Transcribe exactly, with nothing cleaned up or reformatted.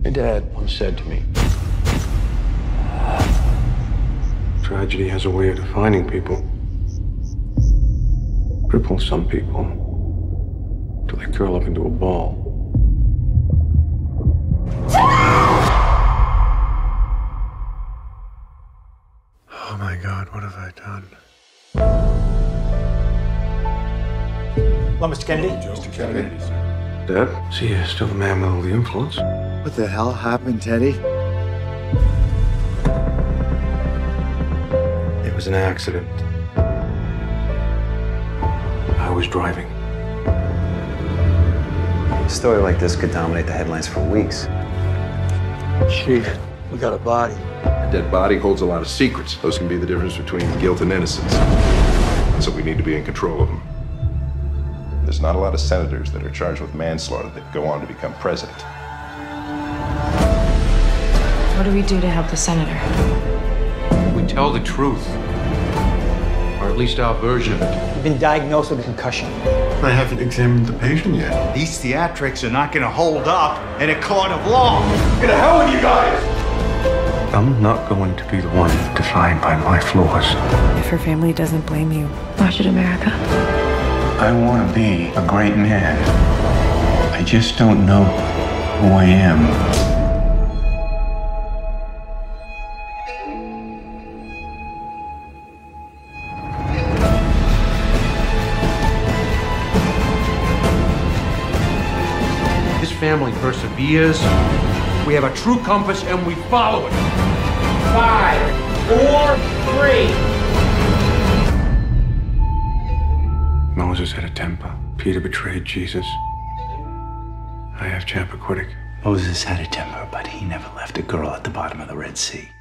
My dad once said to me, tragedy has a way of defining people. Cripples some people till they curl up into a ball. Oh my God, what have I done? Well, Mister Kennedy? Mister Kennedy. Dad, see, you're still a man with all the influence. What the hell happened, Teddy? It was an accident. I was driving. A story like this could dominate the headlines for weeks. Chief, we got a body. A dead body holds a lot of secrets. Those can be the difference between guilt and innocence. So we need to be in control of them. There's not a lot of senators that are charged with manslaughter that go on to become president. What do we do to help the senator? We tell the truth. Or at least our version of it. You've been diagnosed with a concussion. I haven't examined the patient yet. These theatrics are not going to hold up in a court of law. Get the hell with you guys! I'm not going to be the one defined by my flaws. If her family doesn't blame you, why should America? I want to be a great man. I just don't know who I am. This family perseveres. We have a true compass and we follow it. Five, four, three. Moses had a temper. Peter betrayed Jesus. I have Chappaquiddick. Moses had a temper, but he never left a girl at the bottom of the Red Sea.